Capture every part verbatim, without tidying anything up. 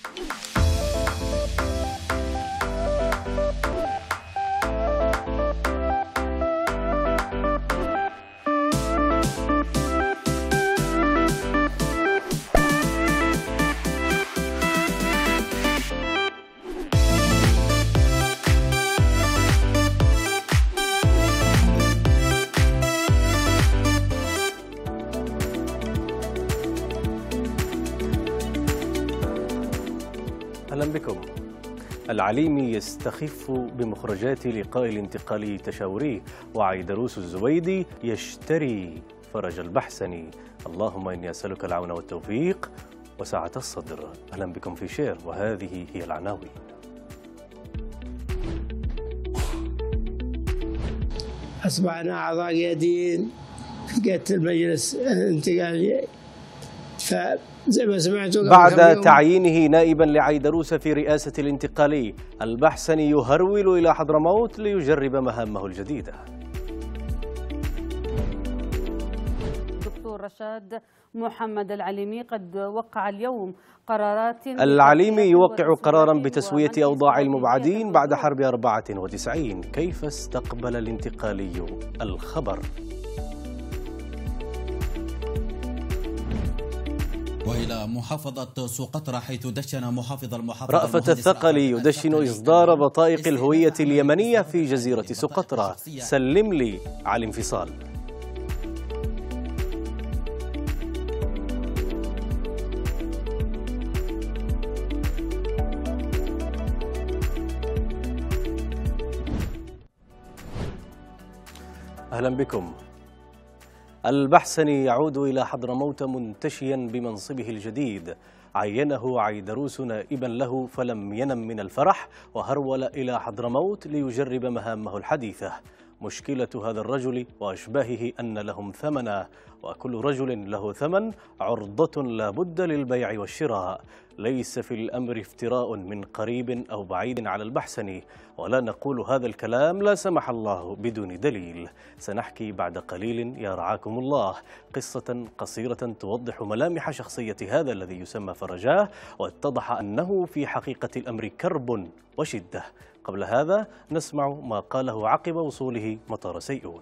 أهلا بكم. العليمي يستخف بمخرجات لقاء الانتقالي التشاوري، وعيدروس الزبيدي يشتري فرج البحسني. اللهم إني أسألك العون والتوفيق وسعة الصدر. أهلا بكم في شير، وهذه هي العناوين. أصبحنا أعضاء قياديين في قيادة المجلس الانتقالي، فزي ما سمعتوا بعد تعيينه نائبا لعيدروس في رئاسة الانتقالي، البحسني يهرول إلى حضرموت ليجرب مهامه الجديدة. دكتور رشاد محمد العليمي قد وقع اليوم قرارات. العليمي يوقع قرارا بتسوية أوضاع المبعدين بعد حرب أربعة وتسعين. كيف استقبل الانتقالي الخبر؟ وإلى محافظة سقطرى حيث دشن محافظ المحافظة رأفت الثقلي يدشن إصدار بطائق الهوية اليمنية في جزيرة سقطرى. سلم لي على الانفصال. أهلا بكم. البحسني يعود إلى حضرموت منتشيا بمنصبه الجديد. عينه عيدروس نائبا له فلم ينم من الفرح، وهرول إلى حضرموت ليجرب مهامه الحديثة. مشكلة هذا الرجل وأشباهه أن لهم ثمنا، وكل رجل له ثمن عرضة لا بد للبيع والشراء. ليس في الأمر افتراء من قريب أو بعيد على البحسني، ولا نقول هذا الكلام لا سمح الله بدون دليل. سنحكي بعد قليل يا رعاكم الله قصة قصيرة توضح ملامح شخصية هذا الذي يسمى فرجاه، واتضح أنه في حقيقة الأمر كرب وشدة. قبل هذا نسمع ما قاله عقب وصوله مطار سيئون.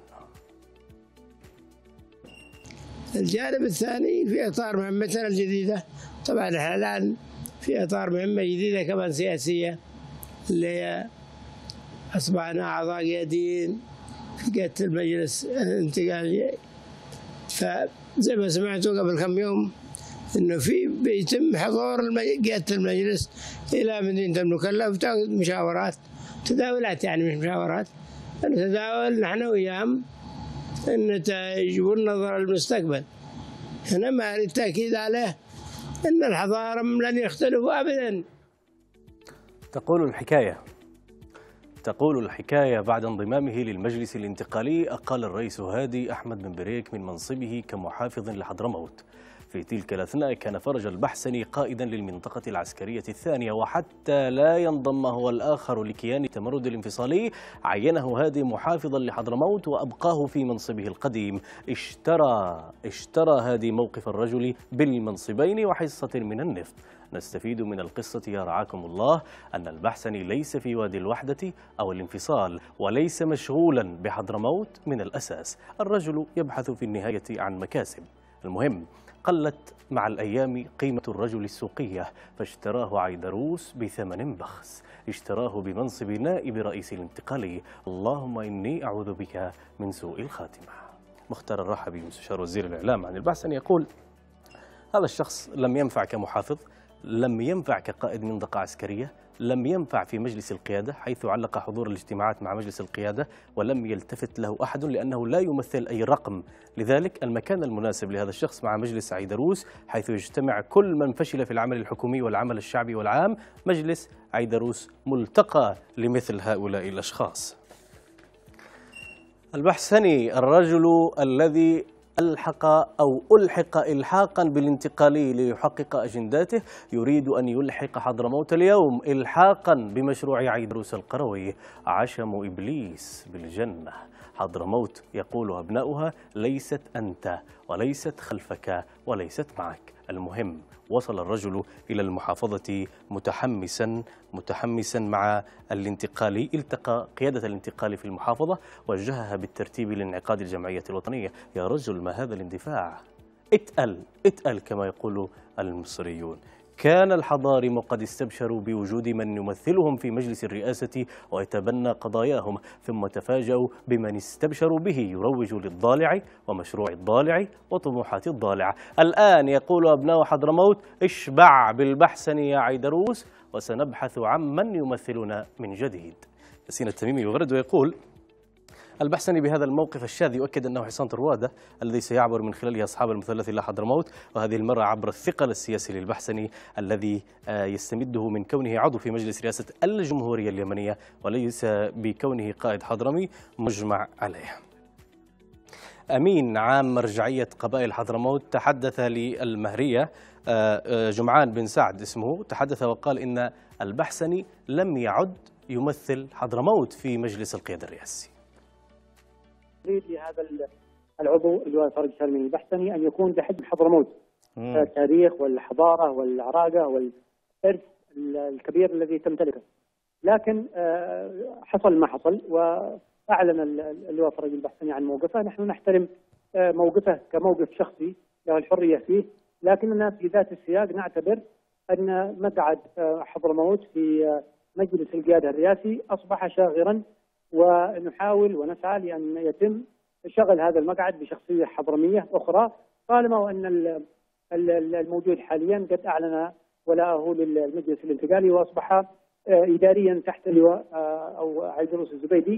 الجانب الثاني في إطار مهمتنا الجديدة، طبعا الآن في إطار مهمة جديدة كمان سياسية، اللي هي أصبحنا أعضاء قياديين في قيادة المجلس الانتقالي. فزي ما سمعتوا قبل كم يوم إنه في بيتم حضور قيادة المجلس إلى مدينة المكلا وتاخذ مشاورات تداولات، يعني مش مشاورات، نتداول نحن وياهم النتائج والنظر للمستقبل. هنا ما التأكيد عليه أن الحضارة لن يختلفوا أبدا. تقول الحكاية تقول الحكاية بعد انضمامه للمجلس الانتقالي أقال الرئيس هادي أحمد بن بريك من منصبه كمحافظ لحضرموت. في تلك الأثناء كان فرج البحسني قائدا للمنطقة العسكرية الثانية، وحتى لا ينضم هو الآخر لكيان التمرد الانفصالي عينه هادي محافظا لحضرموت وأبقاه في منصبه القديم. اشترى اشترى هادي موقف الرجل بالمنصبين وحصة من النفط. نستفيد من القصة يا رعاكم الله أن البحسني ليس في وادي الوحدة أو الانفصال، وليس مشغولا بحضرموت من الأساس. الرجل يبحث في النهاية عن مكاسب. المهم قلت مع الأيام قيمة الرجل السوقية، فاشتراه عيدروس بثمن بخس. اشتراه بمنصب نائب رئيس الانتقالي. اللهم إني أعوذ بك من سوء الخاتمة. مختار الرحبي مستشار وزير الإعلام عن البحسني يقول: هذا الشخص لم ينفع كمحافظ، لم ينفع كقائد منطقة عسكرية، لم ينفع في مجلس القيادة حيث علق حضور الاجتماعات مع مجلس القيادة، ولم يلتفت له أحد لأنه لا يمثل أي رقم. لذلك المكان المناسب لهذا الشخص مع مجلس عيدروس حيث يجتمع كل من فشل في العمل الحكومي والعمل الشعبي والعام. مجلس عيدروس ملتقى لمثل هؤلاء الأشخاص. البحسني الرجل الذي ألحق أو ألحق إلحاقا بالانتقالي ليحقق أجنداته يريد أن يلحق حضرموت اليوم إلحاقا بمشروع عيدروس القروي. عشم إبليس بالجنة. حضرموت يقول أبناؤها ليست أنت وليست خلفك وليست معك، المهم وصل الرجل إلى المحافظة متحمسا متحمسا مع الانتقالي، التقى قيادة الانتقال في المحافظة، وجهها بالترتيب لانعقاد الجمعية الوطنية. يا رجل ما هذا الاندفاع؟ اتقل اتقل كما يقول المصريون. كان الحضارم قد استبشروا بوجود من يمثلهم في مجلس الرئاسة ويتبنى قضاياهم، ثم تفاجأوا بمن استبشروا به يروج للضالع ومشروع الضالع وطموحات الضالع. الآن يقول أبناء حضرموت: اشبع بالبحسن يا عيدروس وسنبحث عن من يمثلنا من جديد. ياسين التميمي يغرد ويقول: البحسني بهذا الموقف الشاذ يؤكد أنه حصان طروادة الذي سيعبر من خلاله أصحاب المثلث إلى حضرموت، وهذه المرة عبر الثقل السياسي للبحسني الذي يستمده من كونه عضو في مجلس رئاسة الجمهورية اليمنية وليس بكونه قائد حضرمي مجمع عليه. أمين عام مرجعية قبائل حضرموت تحدث للمهرية، جمعان بن سعد اسمه، تحدث وقال إن البحسني لم يعد يمثل حضرموت في مجلس القيادة الرئاسي. لهذا العضو اللي هو فرج سالم البحسني أن يكون بحجم حضرموت، التاريخ والحضارة والعراقة والإرث الكبير الذي تمتلكه. لكن حصل ما حصل، وأعلن اللواء فرج البحسني عن موقفه. نحن نحترم موقفه كموقف شخصي له الحرية فيه، لكننا في ذات السياق نعتبر أن مقعد حضرموت في مجلس القيادة الرئاسي أصبح شاغرا، ونحاول ونسعى لأن يتم شغل هذا المقعد بشخصية حضرمية أخرى، طالما وأن الموجود حاليا قد أعلن ولاءه للمجلس الانتقالي وأصبح إداريا تحت لواء أو عيدروس الزبيدي.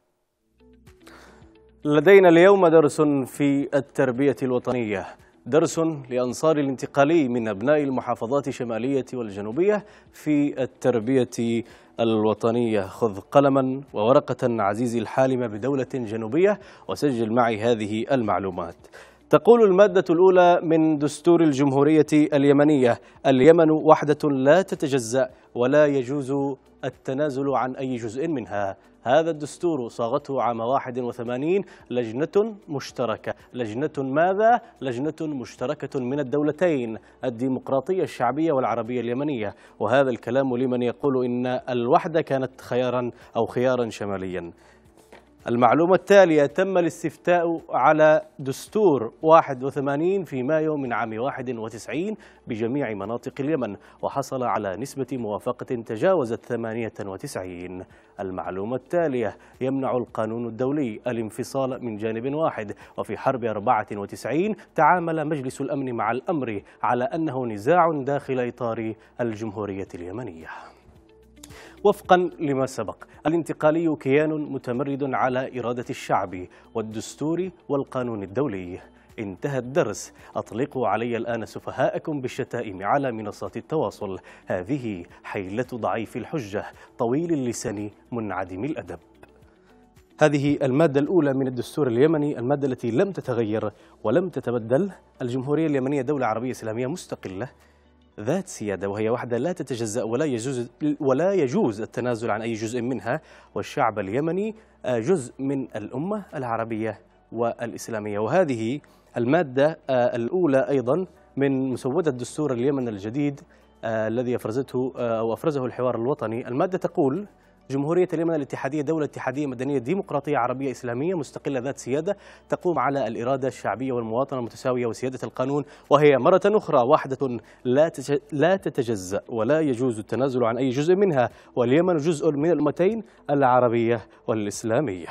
لدينا اليوم درس في التربية الوطنية، درس لأنصار الانتقالي من أبناء المحافظات الشمالية والجنوبية في التربية الوطنية. خذ قلما وورقة عزيزي الحالمة بدولة جنوبية وسجل معي هذه المعلومات. تقول المادة الأولى من دستور الجمهورية اليمنية: اليمن وحدة لا تتجزأ ولا يجوز التنازل عن أي جزء منها. هذا الدستور صاغته عام واحد وثمانين لجنة مشتركة. لجنة ماذا؟ لجنة مشتركة من الدولتين الديمقراطية الشعبية والعربية اليمنية. وهذا الكلام لمن يقول إن الوحدة كانت خيارا أو خيارا شماليا. المعلومة التالية: تم الاستفتاء على دستور واحد وثمانين في مايو من عام واحد وتسعين بجميع مناطق اليمن، وحصل على نسبة موافقة تجاوزت ثمانية وتسعين. المعلومة التالية: يمنع القانون الدولي الانفصال من جانب واحد، وفي حرب أربعة وتسعين تعامل مجلس الأمن مع الأمر على أنه نزاع داخل إطار الجمهورية اليمنية. وفقا لما سبق، الانتقالي كيان متمرد على إرادة الشعب والدستور والقانون الدولي. انتهى الدرس. أطلقوا علي الآن سفهاءكم بالشتائم على منصات التواصل. هذه حيلة ضعيف الحجة طويل اللسان منعدم الأدب. هذه المادة الأولى من الدستور اليمني، المادة التي لم تتغير ولم تتبدل. الجمهورية اليمنية دولة عربية إسلامية مستقلة ذات سيادة، وهي وحدة لا تتجزأ ولا يجوز ولا يجوز التنازل عن أي جزء منها، والشعب اليمني جزء من الأمة العربية والإسلامية. وهذه المادة الأولى أيضا من مسودة دستور اليمن الجديد الذي أفرزته أو أفرزه الحوار الوطني. المادة تقول: جمهورية اليمن الاتحادية دولة اتحادية مدنية ديمقراطية عربية إسلامية مستقلة ذات سيادة تقوم على الإرادة الشعبية والمواطنة المتساوية وسيادة القانون، وهي مرة أخرى وحدة لا تتجزأ ولا يجوز التنازل عن أي جزء منها، واليمن جزء من الأمتين العربية والإسلامية.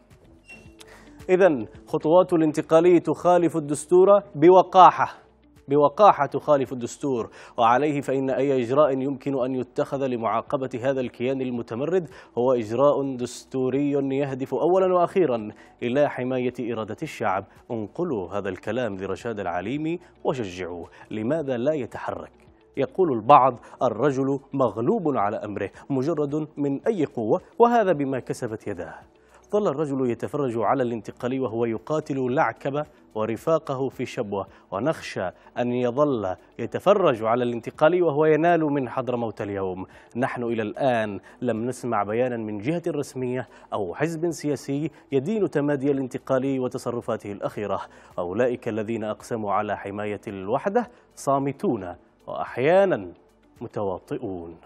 إذن خطوات الانتقالي تخالف الدستور بوقاحة بوقاحة تخالف الدستور، وعليه فإن أي إجراء يمكن أن يتخذ لمعاقبة هذا الكيان المتمرد هو إجراء دستوري يهدف أولا وأخيرا إلى حماية إرادة الشعب. انقلوا هذا الكلام لرشاد العليمي وشجعوه. لماذا لا يتحرك؟ يقول البعض: الرجل مغلوب على أمره مجرد من أي قوة، وهذا بما كسبت يداه. ظل الرجل يتفرج على الانتقالي وهو يقاتل لعكبة ورفاقه في شبوة، ونخشى أن يظل يتفرج على الانتقالي وهو ينال من حضرموت اليوم. نحن إلى الآن لم نسمع بيانا من جهة رسمية أو حزب سياسي يدين تمادي الانتقالي وتصرفاته الأخيرة. أولئك الذين أقسموا على حماية الوحدة صامتون وأحيانا متواطئون.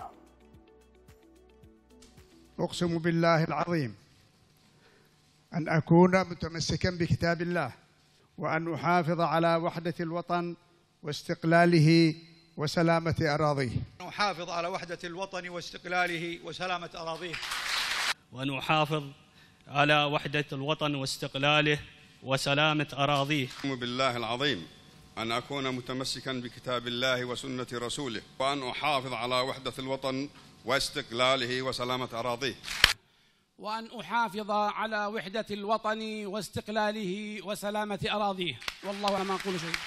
أقسم بالله العظيم أن أكون متمسكا بكتاب الله، وأن أحافظ على وحدة الوطن واستقلاله وسلامة أراضيه. نحافظ على وحدة الوطن واستقلاله وسلامة أراضيه. ونحافظ على وحدة الوطن واستقلاله وسلامة أراضيه. أقسم بالله العظيم أن أكون متمسكا بكتاب الله وسنة رسوله، وأن أحافظ على وحدة الوطن واستقلاله وسلامة أراضيه. وأن أحافظ على وحدة الوطن واستقلاله وسلامة أراضيه. والله ما أقول شيء.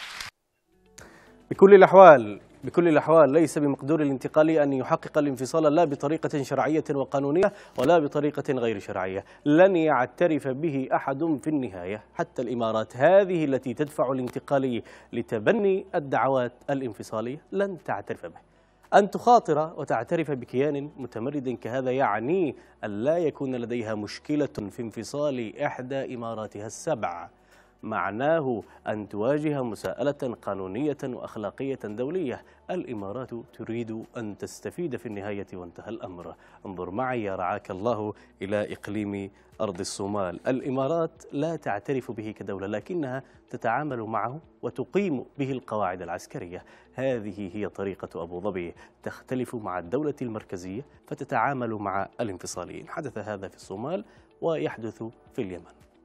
بكل الأحوال بكل الأحوال ليس بمقدور الانتقالي أن يحقق الانفصال لا بطريقة شرعية وقانونية ولا بطريقة غير شرعية. لن يعترف به أحد في النهاية، حتى الإمارات هذه التي تدفع الانتقالي لتبني الدعوات الانفصالية لن تعترف به. أن تخاطر وتعترف بكيان متمرد كهذا يعني أن لا يكون لديها مشكلة في انفصال إحدى إماراتها السبع. معناه أن تواجه مساءلة قانونية وأخلاقية دولية. الإمارات تريد أن تستفيد في النهاية وانتهى الأمر. انظر معي يا رعاك الله إلى إقليم أرض الصومال. الإمارات لا تعترف به كدولة، لكنها تتعامل معه وتقيم به القواعد العسكرية. هذه هي طريقة أبو ظبي، تختلف مع الدولة المركزية فتتعامل مع الانفصاليين. حدث هذا في الصومال ويحدث في اليمن.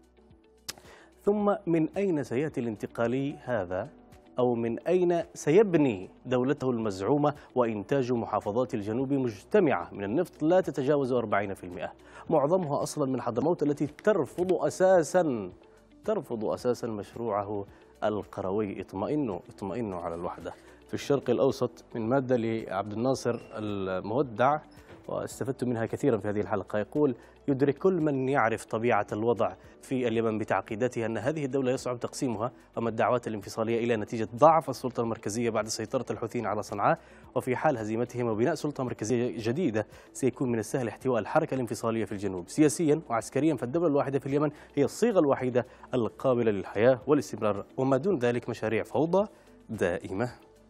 ثم من أين سيأتي الانتقالي هذا؟ أو من أين سيبني دولته المزعومة وإنتاج محافظات الجنوب مجتمعة من النفط لا تتجاوز أربعين بالمئة، معظمها أصلا من حضرموت التي ترفض أساسا ترفض أساسا مشروعه القروي. اطمئنوا اطمئنوا على الوحدة. في الشرق الأوسط من مادة لعبد الناصر المودع واستفدت منها كثيرا في هذه الحلقة، يقول: يدرك كل من يعرف طبيعة الوضع في اليمن بتعقيداتها أن هذه الدولة يصعب تقسيمها، أما الدعوات الانفصالية إلى نتيجة ضعف السلطة المركزية بعد سيطرة الحوثيين على صنعاء، وفي حال هزيمتهم وبناء سلطة مركزية جديدة سيكون من السهل احتواء الحركة الانفصالية في الجنوب سياسيا وعسكريا، فالدولة الواحدة في اليمن هي الصيغة الوحيدة القابلة للحياة والاستمرار، وما دون ذلك مشاريع فوضى دائمة.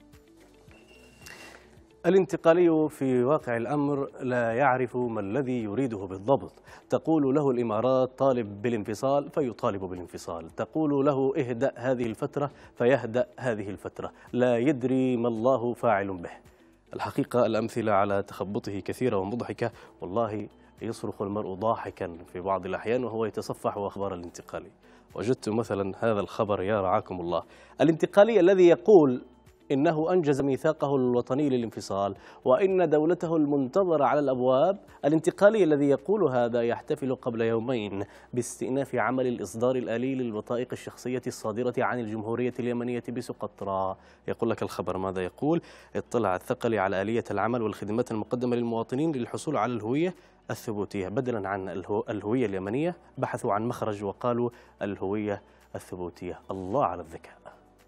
الانتقالي في واقع الأمر لا يعرف ما الذي يريده بالضبط. تقول له الإمارات طالب بالانفصال فيطالب بالانفصال، تقول له اهدأ هذه الفترة فيهدأ هذه الفترة، لا يدري ما الله فاعل به. الحقيقة الأمثلة على تخبطه كثيرة ومضحكة، والله يصرخ المرء ضاحكا في بعض الأحيان وهو يتصفح أخبار الانتقالي. وجدت مثلا هذا الخبر يا رعاكم الله: الانتقالي الذي يقول إنه أنجز ميثاقه الوطني للانفصال وإن دولته المنتظرة على الأبواب. الانتقالي الذي يقول هذا يحتفل قبل يومين باستئناف عمل الإصدار الآلي للبطائق الشخصية الصادرة عن الجمهورية اليمنية بسقطرى. يقول لك الخبر ماذا يقول: اطلع الثقلي على آلية العمل والخدمات المقدمة للمواطنين للحصول على الهوية الثبوتية. بدلا عن الهوية اليمنية بحثوا عن مخرج وقالوا الهوية الثبوتية. الله على الذكاء.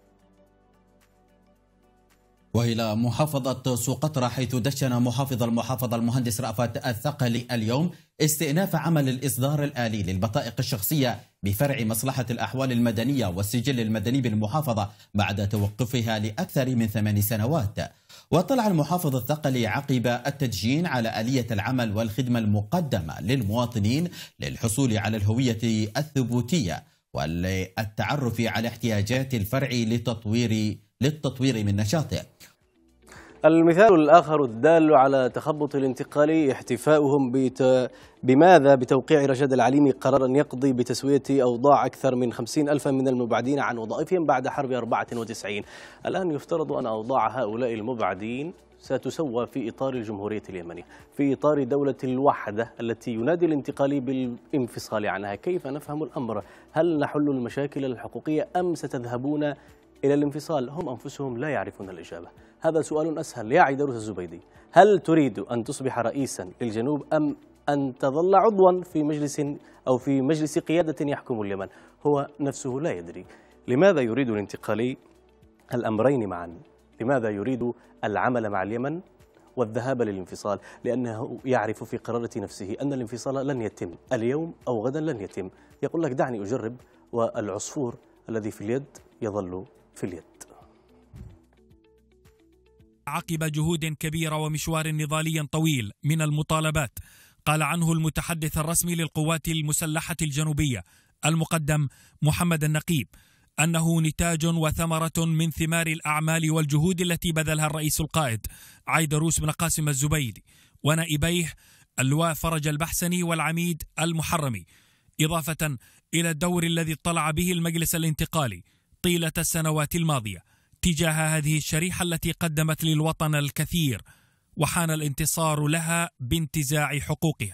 وإلى محافظة سقطرى، حيث دشن محافظ المحافظة المهندس رأفت الثقلي اليوم استئناف عمل الإصدار الآلي للبطائق الشخصية بفرع مصلحة الأحوال المدنية والسجل المدني بالمحافظة بعد توقفها لأكثر من ثمان سنوات. وطلع المحافظ الثقلي عقب التدشين على آلية العمل والخدمة المقدمة للمواطنين للحصول على الهوية الثبوتية والتعرف على احتياجات الفرع لتطوير للتطوير من نشاطه. المثال الآخر الدال على تخبط الانتقالي احتفاؤهم بت... بماذا بتوقيع رشاد العليمي قرارا يقضي بتسوية أوضاع أكثر من خمسين ألفا من المبعدين عن وظائفهم بعد حرب أربعة وتسعين. الآن يفترض أن أوضاع هؤلاء المبعدين ستسوى في إطار الجمهورية اليمنية، في إطار دولة الوحدة التي ينادي الانتقالي بالانفصال عنها. كيف نفهم الأمر؟ هل نحل المشاكل الحقوقية أم ستذهبون إلى الانفصال؟ هم أنفسهم لا يعرفون الإجابة. هذا سؤال أسهل يا عيدروس الزبيدي: هل تريد أن تصبح رئيسا للجنوب أم أن تظل عضوا في مجلس أو في مجلس قيادة يحكم اليمن؟ هو نفسه لا يدري. لماذا يريد الانتقالي الأمرين معا؟ لماذا يريد العمل مع اليمن والذهاب للانفصال؟ لأنه يعرف في قرارة نفسه أن الانفصال لن يتم اليوم أو غدا، لن يتم. يقول لك دعني أجرب، والعصفور الذي في اليد يظل في اليد. عقب جهود كبيرة ومشوار نضالي طويل من المطالبات. قال عنه المتحدث الرسمي للقوات المسلحة الجنوبية المقدم محمد النقيب أنه نتاج وثمرة من ثمار الأعمال والجهود التي بذلها الرئيس القائد عيدروس بن قاسم الزبيدي ونائبيه اللواء فرج البحسني والعميد المحرمي، إضافة إلى الدور الذي اطلع به المجلس الانتقالي طيلة السنوات الماضية تجاه هذه الشريحة التي قدمت للوطن الكثير، وحان الانتصار لها بانتزاع حقوقها.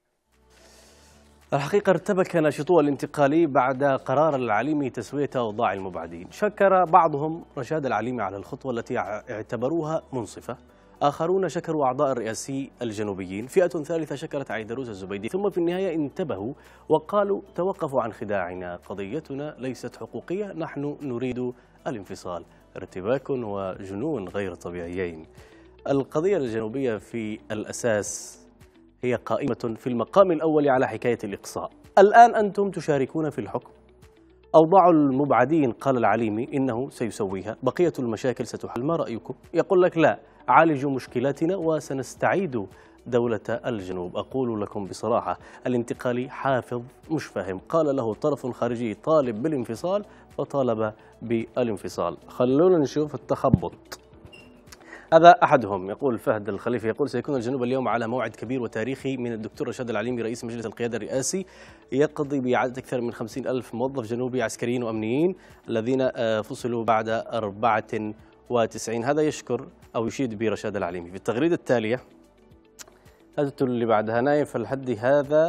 الحقيقة ارتبك ناشطو الانتقالي بعد قرار العليمي تسوية أوضاع المبعدين. شكر بعضهم رشاد العليمي على الخطوة التي اعتبروها منصفة، آخرون شكروا أعضاء الرئاسي الجنوبيين، فئة ثالثة شكرت عيدروس الزبيدي، ثم في النهاية انتبهوا وقالوا توقفوا عن خداعنا، قضيتنا ليست حقوقية، نحن نريد الانفصال. ارتباك وجنون غير طبيعيين. القضية الجنوبية في الأساس هي قائمة في المقام الأول على حكاية الإقصاء. الآن أنتم تشاركون في الحكم. أوضاع المبعدين قال العليمي إنه سيسويها، بقية المشاكل ستحل، ما رأيكم؟ يقول لك لا، عالجوا مشكلاتنا وسنستعيد دولة الجنوب. أقول لكم بصراحة الانتقالي حافظ مش فاهم، قال له طرف خارجي طالب بالانفصال فطالب بالانفصال. خلونا نشوف التخبط. هذا أحدهم، يقول فهد الخليفي، يقول سيكون الجنوب اليوم على موعد كبير وتاريخي من الدكتور رشاد العليمي رئيس مجلس القيادة الرئاسي، يقضي بإعادة أكثر من خمسين ألف موظف جنوبي عسكريين وأمنيين الذين فصلوا بعد أربعة وتسعين. هذا يشكر أو يشيد برشاد العليمي. في التغريدة التالية هذا اللي بعدها نايف الحدي، هذا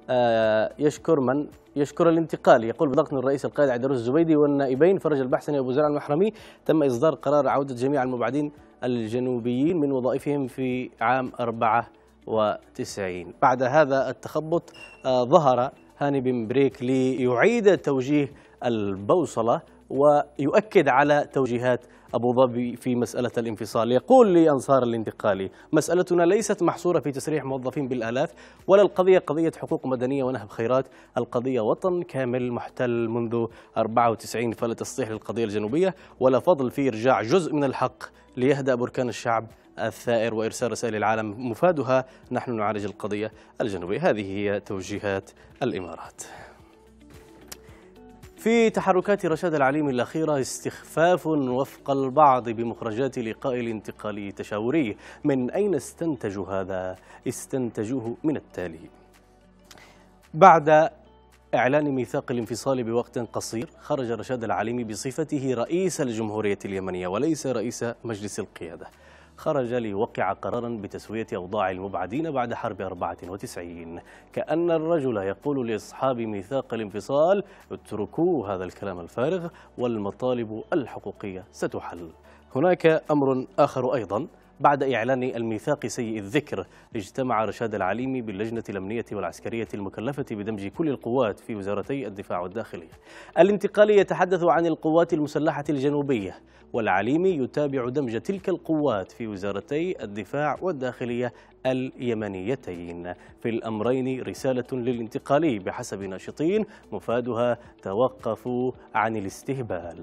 يشكر من يشكر الانتقالي، يقول بضغط من الرئيس القائد عيدروس الزبيدي والنائبين فرج البحسني وابو زرع المحرمي تم إصدار قرار عودة جميع المبعدين الجنوبيين من وظائفهم في عام أربعة وتسعين. بعد هذا التخبط ظهر هاني بن بريك ليعيد توجيه البوصلة ويؤكد على توجيهات أبو ظبي في مسألة الانفصال. يقول لأنصار الانتقالي مسألتنا ليست محصورة في تسريح موظفين بالآلاف، ولا القضية قضية حقوق مدنية ونهب خيرات، القضية وطن كامل محتل منذ أربعة وتسعين، فلا تصليح للقضية الجنوبية ولا فضل في إرجاع جزء من الحق ليهدأ بركان الشعب الثائر وإرسال رسائل العالم مفادها نحن نعالج القضية الجنوبية. هذه هي توجيهات الإمارات. في تحركات رشاد العليمي الأخيرة استخفاف وفق البعض بمخرجات لقاء الانتقالي التشاوري. من أين استنتجوا هذا؟ استنتجوه من التالي: بعد إعلان ميثاق الانفصال بوقت قصير خرج رشاد العليمي بصفته رئيس الجمهورية اليمنية وليس رئيس مجلس القيادة، خرج ليوقع قرارا بتسوية أوضاع المبعدين بعد حرب أربعة وتسعين، كأن الرجل يقول لأصحاب ميثاق الانفصال اتركوا هذا الكلام الفارغ والمطالب الحقوقية ستحل. هناك أمر آخر أيضا، بعد إعلان الميثاق سيء الذكر اجتمع رشاد العليمي باللجنة الأمنية والعسكرية المكلفة بدمج كل القوات في وزارتي الدفاع والداخلية. الانتقالي يتحدث عن القوات المسلحة الجنوبية، والعليمي يتابع دمج تلك القوات في وزارتي الدفاع والداخلية اليمنيتين. في الأمرين رسالة للانتقالي بحسب ناشطين مفادها توقفوا عن الاستهبال.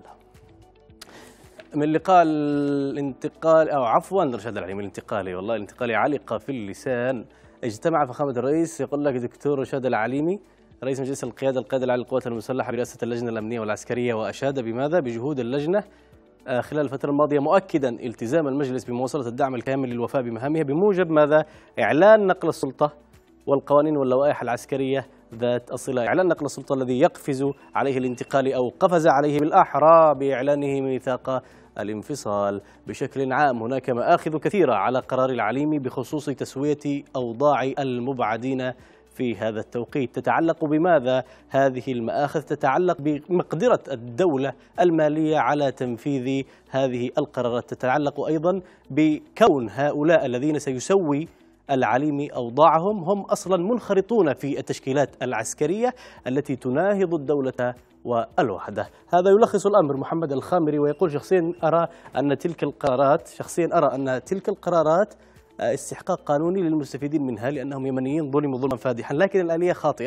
من لقاء الانتقال أو عفوا رشاد العليمي الانتقالي، والله الانتقالي علق في اللسان. اجتمع فخامة الرئيس، يقول لك دكتور رشاد العليمي رئيس مجلس القيادة القائد العام للقوات المسلحة برئاسة اللجنة الأمنية والعسكرية، وأشاد بماذا؟ بجهود اللجنة خلال الفترة الماضية، مؤكدا التزام المجلس بمواصلة الدعم الكامل للوفاء بمهامها بموجب ماذا؟ إعلان نقل السلطة والقوانين واللوائح العسكرية ذات الصلة. إعلان نقل السلطة الذي يقفز عليه الانتقالي أو قفز عليه بالأحرى بإعلانه ميثاق الانفصال. بشكل عام هناك مآخذ كثيرة على قرار العليمي بخصوص تسوية أوضاع المبعدين في هذا التوقيت. تتعلق بماذا هذه المآخذ؟ تتعلق بمقدرة الدولة المالية على تنفيذ هذه القرارات، تتعلق أيضا بكون هؤلاء الذين سيسوي العليمي أوضاعهم هم أصلا منخرطون في التشكيلات العسكرية التي تناهض الدولة والوحدة. هذا يلخص الأمر محمد الخامري، ويقول شخصيا أرى أن تلك القرارات شخصيا أرى أن تلك القرارات استحقاق قانوني للمستفيدين منها لأنهم يمنيين ظلموا ظلما فادحا، لكن الآلية خاطئة.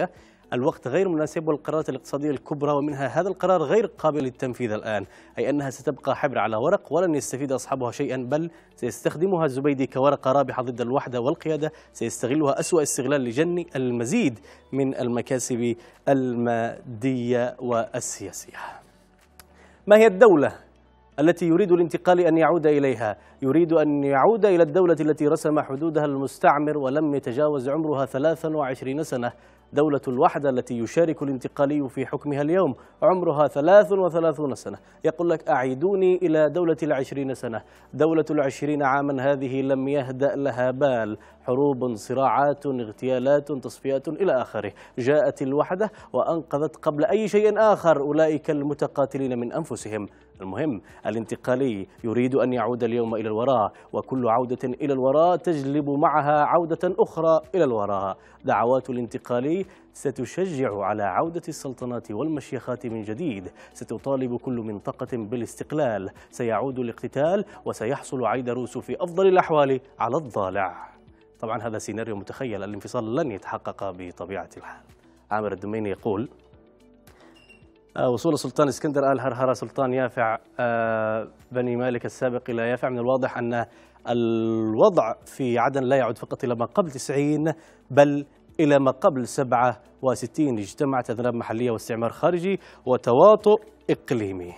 الوقت غير مناسب والقرارات الاقتصادية الكبرى ومنها هذا القرار غير قابل للتنفيذ الآن، أي أنها ستبقى حبر على ورق ولن يستفيد أصحابها شيئا، بل سيستخدمها الزبيدي كورقة رابحة ضد الوحدة والقيادة، سيستغلها أسوأ استغلال لجن المزيد من المكاسب المادية والسياسية. ما هي الدولة التي يريد الانتقال أن يعود إليها؟ يريد أن يعود إلى الدولة التي رسم حدودها المستعمر ولم يتجاوز عمرها ثلاث وعشرين سنة، دولة الوحدة التي يشارك الانتقالي في حكمها اليوم عمرها ثلاث وثلاثون سنة. يقول لك أعيدوني إلى دولة العشرين سنة. دولة العشرين عاما هذه لم يهدأ لها بال، حروب، صراعات، اغتيالات، تصفيات إلى آخره. جاءت الوحدة وأنقذت قبل أي شيء آخر أولئك المتقاتلين من أنفسهم. المهم الانتقالي يريد أن يعود اليوم إلى الوراء، وكل عودة إلى الوراء تجلب معها عودة أخرى إلى الوراء. دعوات الانتقالي ستشجع على عودة السلطنات والمشيخات من جديد، ستطالب كل منطقة بالاستقلال، سيعود الاقتتال وسيحصل عيدروس في أفضل الأحوال على الضالع. طبعا هذا سيناريو متخيل، الانفصال لن يتحقق بطبيعة الحال. عامر الدميني يقول وصول السلطان اسكندر آل هرهرة سلطان يافع بني مالك السابق إلى يافع، من الواضح أن الوضع في عدن لا يعود فقط إلى ما قبل تسعين بل إلى ما قبل سبعة وستين. اجتمعت أذناب محلية واستعمار خارجي وتواطؤ إقليمي.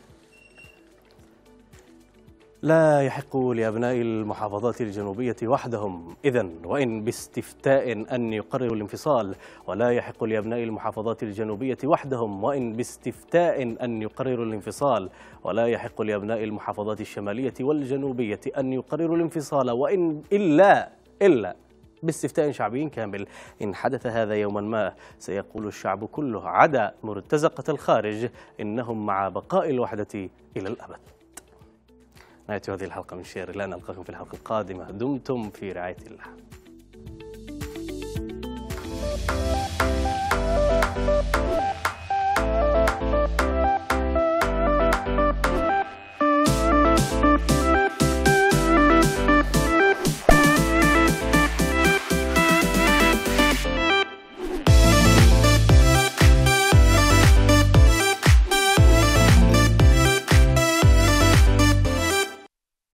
لا يحق لأبناء المحافظات الجنوبية وحدهم إذن وإن باستفتاء أن يقرروا الانفصال، ولا يحق لأبناء المحافظات الجنوبية وحدهم وإن باستفتاء أن يقرروا الانفصال، ولا يحق لأبناء المحافظات الشمالية والجنوبية أن يقرروا الانفصال وإن إلا إلا باستفتاء شعبي كامل. إن حدث هذا يوما ما سيقول الشعب كله عدا مرتزقة الخارج إنهم مع بقاء الوحدة إلى الأبد. نهاية هذه الحلقة من شير، لا نلقاكم في الحلقة القادمة. دمتم في رعاية الله.